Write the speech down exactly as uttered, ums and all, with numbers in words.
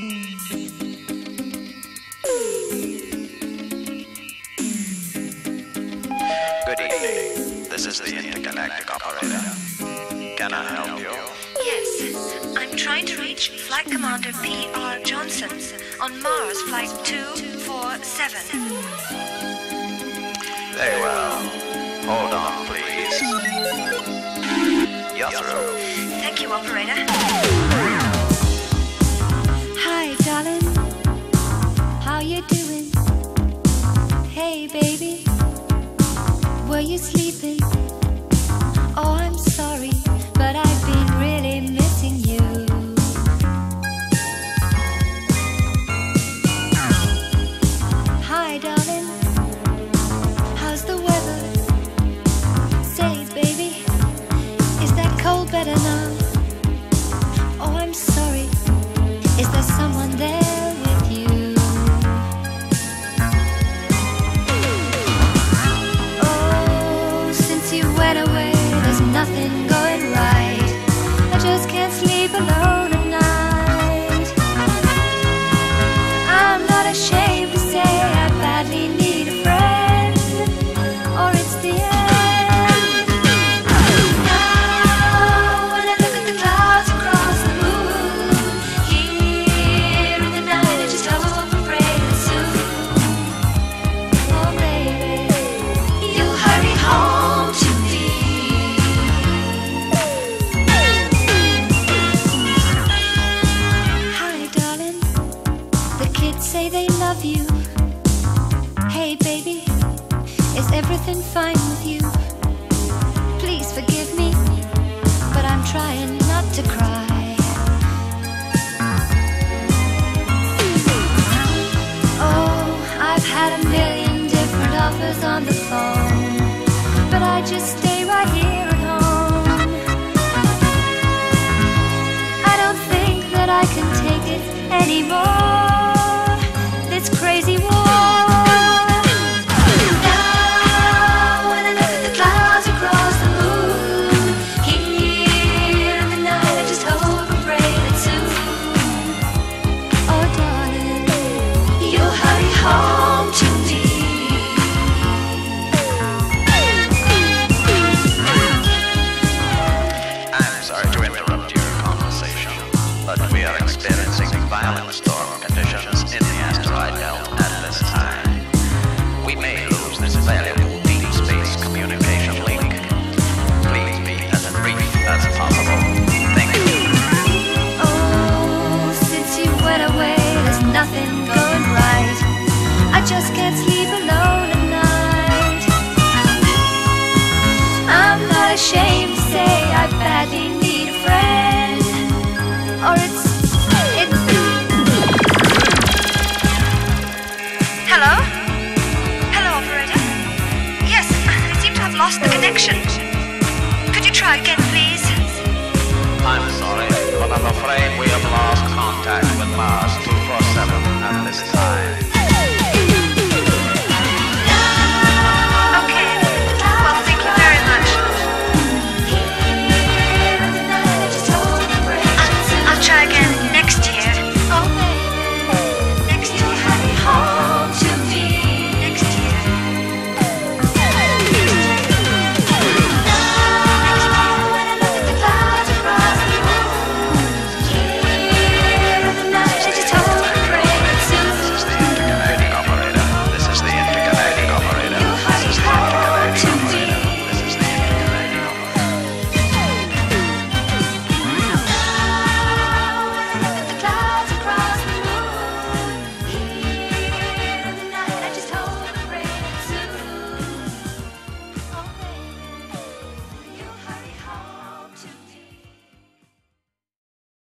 Good evening. This is the intergalactic operator. Can I help you? Yes, I'm trying to reach Flight Commander P R Johnson on Mars Flight two four seven. Very well. Hold on, please. You're through. Thank you, operator. Hi, darling. How you doing? Hey, baby. Were you sleeping? Oh, I'm sorry, but I've been really missing you. Hi, darling. How's the weather? Say, baby, is that cold better now? Oh, I'm sorry. Is there someone there with you? Oh, since you went away, there's nothing going right. I just can't sleep alone at night. I'm not ashamed to say I badly need a friend, or it's the end. Now when I look at the clouds across the moon, here in the night I just hope and pray that soon, oh baby, you'll hurry home to me. Hi, darling. The kids say they love you. Hey, baby, is everything fine with you? Please forgive me, but I'm trying not to cry. Oh, I've had a million different offers on the phone, but I just stay right here at home. I don't think that I can take it anymore, this crazy war. Now when I look at the clouds across the moon, here in the night I just hope and pray that soon, oh darling, you'll hurry home to me. I'm sorry to interrupt your conversation, but we are experiencing violent storm conditions in the asteroid belt at this time. We may lose this valuable deep space communication link. Please be as brief as possible. Thank you. Oh, since you went away, there's nothing going right. I just can't sleep alone at night. I'm not ashamed to say I badly need a friend, or it's it's. Hello? Hello, operator? Yes, I seem to have lost the connection. Could you try again, please? I'm sorry, but I'm afraid we have lost contact with Mars two four seven at this time.